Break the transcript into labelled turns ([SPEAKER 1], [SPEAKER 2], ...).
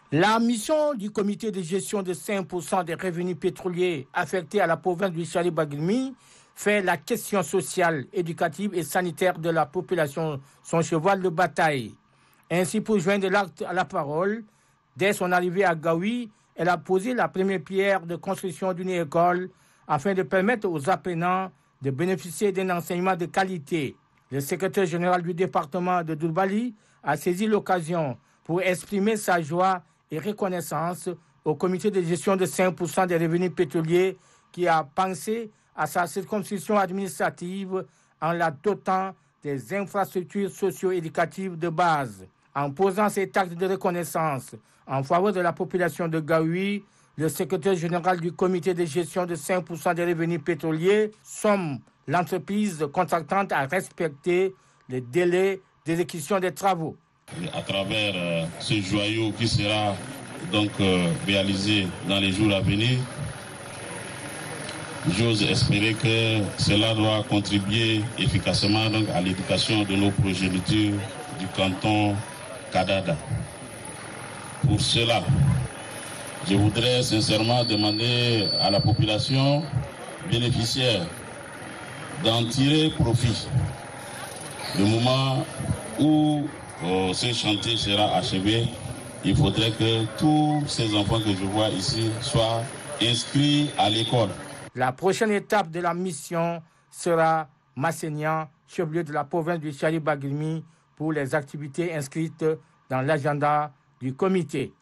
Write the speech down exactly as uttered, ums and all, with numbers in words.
[SPEAKER 1] La mission du comité de gestion de cinq pour cent des revenus pétroliers affectés à la province du Chari-Baguilmi fait la question sociale, éducative et sanitaire de la population son cheval de bataille. Ainsi, pour joindre l'acte à la parole, dès son arrivée à Gaoui, elle a posé la première pierre de construction d'une école afin de permettre aux apprenants de bénéficier d'un enseignement de qualité. Le secrétaire général du département de Doulbali a saisi l'occasion pour exprimer sa joie et reconnaissance au comité de gestion de cinq pour cent des revenus pétroliers qui a pensé à sa circonscription administrative en la dotant des infrastructures socio-éducatives de base. En posant cet acte de reconnaissance en faveur de la population de Gaoui, le secrétaire général du comité de gestion de cinq pour cent des revenus pétroliers somme l'entreprise contractante à respecter les délais d'exécution des travaux.
[SPEAKER 2] À travers euh, ce joyau qui sera donc euh, réalisé dans les jours à venir, j'ose espérer que cela doit contribuer efficacement donc, à l'éducation de nos progénitures du canton Kadada. Pour cela, je voudrais sincèrement demander à la population bénéficiaire d'en tirer profit. Le moment où euh, ce chantier sera achevé, il faudrait que tous ces enfants que je vois ici soient inscrits à l'école.
[SPEAKER 1] La prochaine étape de la mission sera Massénian, chef-lieu de la province du Chari-Baguilmi, pour les activités inscrites dans l'agenda du comité.